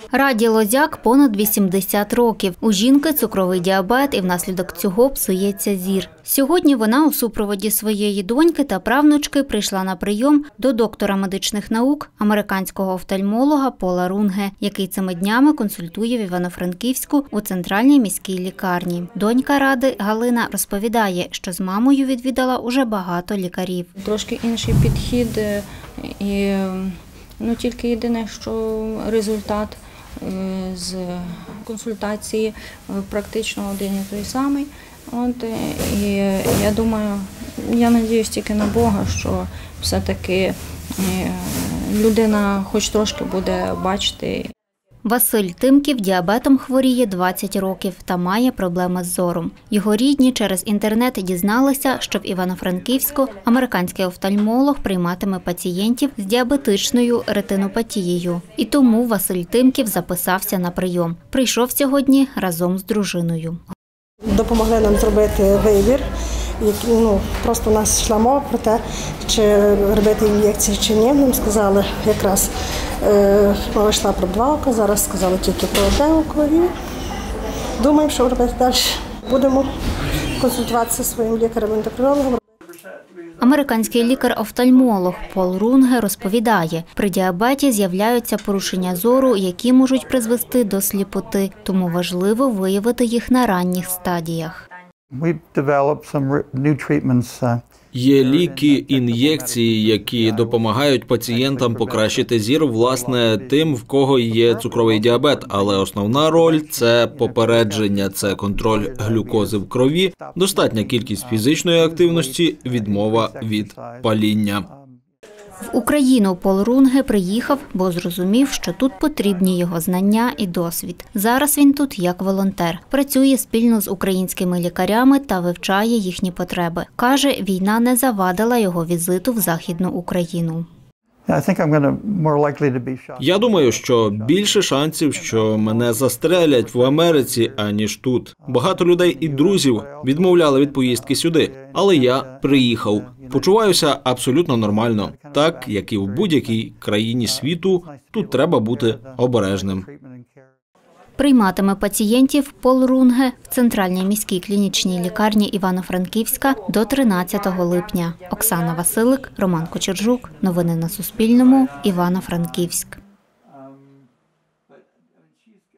Раді Лозяк понад 80 років. У жінки цукровий діабет і внаслідок цього псується зір. Сьогодні вона у супроводі своєї доньки та правнучки прийшла на прийом до доктора медичних наук, американського офтальмолога Пола Рунге, який цими днями консультує в Івано-Франківську у центральній міській лікарні. Донька Ради Галина розповідає, що з мамою відвідала уже багато лікарів. Трошки інший підхід і тільки єдине, що результат з консультації практично один і той самий. І я думаю, я надіюсь тільки на Бога, що все-таки людина хоч трошки буде бачити. Василь Тимків діабетом хворіє 20 років та має проблеми з зором. Його рідні через інтернет дізналися, що в Івано-Франківську американський офтальмолог прийматиме пацієнтів з діабетичною ретинопатією. І тому Василь Тимків записався на прийом. Прийшов сьогодні разом з дружиною. Допомогли нам зробити вибір. Просто у нас йшла мова про те, чи робити ін'єкції чи ні. Нам сказали якраз, мова йшла про 2 ока, зараз сказали тільки про 1 око. І думаємо, що робити далі. Будемо консультуватися зі своїм лікарем-ендокринологом. Американський лікар-офтальмолог Пол Рунге розповідає, при діабеті з'являються порушення зору, які можуть призвести до сліпоти, тому важливо виявити їх на ранніх стадіях. Є ліки, ін'єкції, які допомагають пацієнтам покращити зір, власне, тим, в кого є цукровий діабет. Але основна роль – це попередження, це контроль глюкози в крові, достатня кількість фізичної активності, відмова від паління. В Україну Пол Рунге приїхав, бо зрозумів, що тут потрібні його знання і досвід. Зараз він тут як волонтер. Працює спільно з українськими лікарями та вивчає їхні потреби. Каже, війна не завадила його візиту в Західну Україну. Я думаю, що більше шансів, що мене застрелять в Америці, аніж тут. Багато людей і друзів відмовляли від поїздки сюди, але я приїхав. Почуваюся абсолютно нормально. Так, як і в будь-якій країні світу, тут треба бути обережним. Прийматиме пацієнтів Пол Рунге в центральній міській клінічній лікарні Івано-Франківська до 13 липня. Оксана Василик, Роман Кочержук. Новини на Суспільному. Івано-Франківськ.